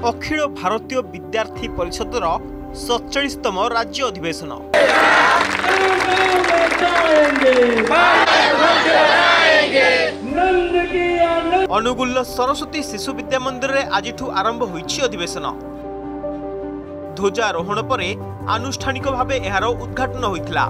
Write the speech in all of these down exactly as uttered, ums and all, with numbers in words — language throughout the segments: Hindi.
अखिल भारतीय विद्यार्थी परिषदर सतचालीसतम राज्य अधिवेशन अनुगुल सरस्वती शिशु विद्या मंदिर में आज आरंभ होईछि अधिवेशन। ध्वजारोहण पर आनुष्ठानिक भावे एहार उद्घाटन होइथिला।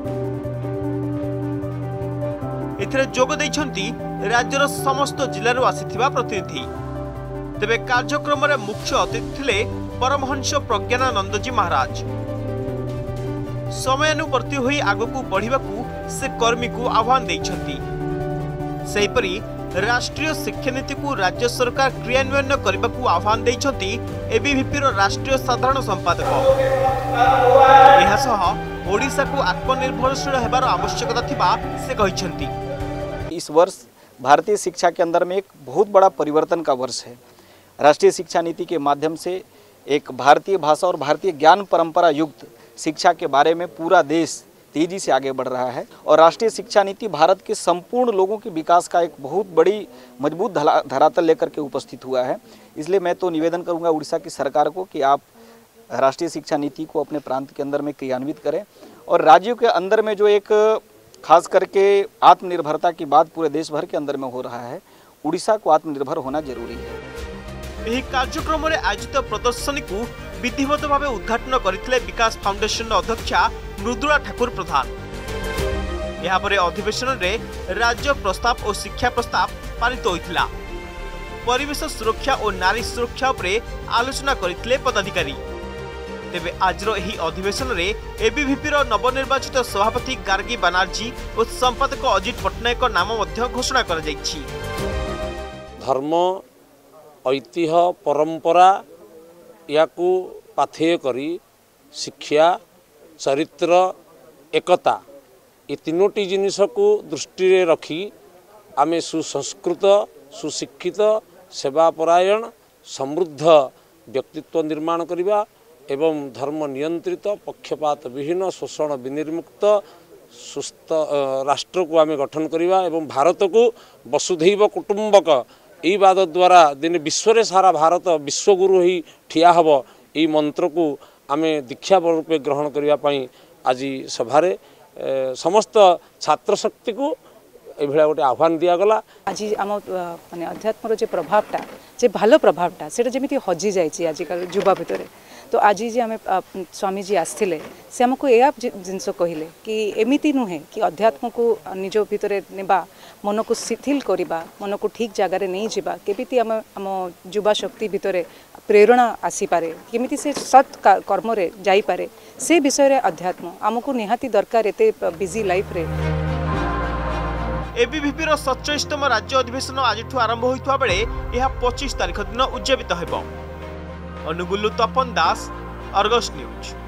एथिरे जोग दैछन्ति राज्यर समस्त जिल्लारू आसिथिबा प्रतिनिधि। तेबे कार्यक्रम रे मुख्य अतिथि थिले परमहंस प्रज्ञानानंदजी महाराज। समयानुवर्ती होई आगकू बढ़िबाकू से कर्मी को आह्वान दैछन्ति। सेहिपरि राष्ट्रीय शिक्षा नीति को राज्य सरकार क्रियान्वयन करने को आह्वान देइछन्ति एबीवीपी राष्ट्रीय साधारण संपादक। एहासह ओडिशा को आत्मनिर्भरशील हेबार आवश्यकता थिबा से कहिछन्ति। इस वर्ष भारतीय शिक्षा के अंदर में एक बहुत बड़ा परिवर्तन का वर्ष है। राष्ट्रीय शिक्षा नीति के माध्यम से एक भारतीय भाषा और भारतीय ज्ञान परंपरा युक्त शिक्षा के बारे में पूरा देश तेजी से आगे बढ़ रहा है और राष्ट्रीय शिक्षा नीति भारत के संपूर्ण लोगों के विकास का एक बहुत बड़ी मजबूत धरातल लेकर के उपस्थित हुआ है। इसलिए मैं तो निवेदन करूंगा उड़ीसा की सरकार को कि आप राष्ट्रीय शिक्षा नीति को अपने प्रांत के अंदर में क्रियान्वित करें और राज्यों के अंदर में जो एक खास करके आत्मनिर्भरता की बात पूरे देश भर के अंदर में हो रहा है, उड़ीसा को आत्मनिर्भर होना जरूरी है। यह कार्यक्रम में आयोजित प्रदर्शनी को विधिवत भाव उद्घाटन करथिले विकास फाउंडेशन अध्यक्षा मृदुला ठाकुर प्रधान। यहाँ पर अधिवेशन रे राज्य प्रस्ताव और शिक्षा प्रस्ताव पारित होइथिला। परिवेश सुरक्षा और नारी सुरक्षा उपरे आलोचना करथिले पदाधिकारी। तेबे आजर एही अधिवेशन रे एबीवीपी रो नवनिर्वाचित सभापति गार्गी बनर्जी और संपादक अजित पटनायक नाम मध्य घोषणा कर जाइछि। धर्म ऐतिह्य परंपरा याकू पाथेय करी शिक्षा चरित्र एकता ये तीनोटी जिनिस को दृष्टि रे रखी आमे सुसंस्कृत सुशिक्षित सेवापरायण समृद्ध व्यक्तित्व निर्माण करिबा एवं धर्म नियंत्रित पक्षपात विहीन शोषण विनिर्मुक्त सुस्थ राष्ट्र को आमे गठन करिबा एवं भारत को वसुधैव कुटुंबक यही बात द्वारा दिन विश्व रे सारा भारत विश्वगुरु ही ठिया हब यही मंत्र को आमे दीक्षा रूपे ग्रहण करने पाई आज सभारे समस्त छात्र शक्ति को एभला गोटे आह्वान दिया गला। आज आम माने अध्यात्मर जे प्रभावटा जे भालो प्रभावटा सेटा जेमिति हजि जाइछि आजिकल युवा भितरे। तो आज जे आम स्वामी जी आसथिले से हमको एया जिनस कहिले कि एमिति नुहे कि अध्यात्म को निज भितरे नेबा मन को शिथिल करबा मन को ठीक जगार नहीं जावा केमिति आम आम युवा शक्ति भितरे प्रेरणा आसी पारे केमिति से सत् कर्म रे जाई पारे से विषय रे अध्यात्म आमको निहाती दरकार एते बिजी लाइफ रे। एबीवीपी रो सतचालीसतम राज्य अधिवेशन आज आरंभ होइथवा बेले यह पच्चीस तारिख दिन उद्यापित हेबो। अनुगुल्लु तपन दास, अर्गस न्यूज।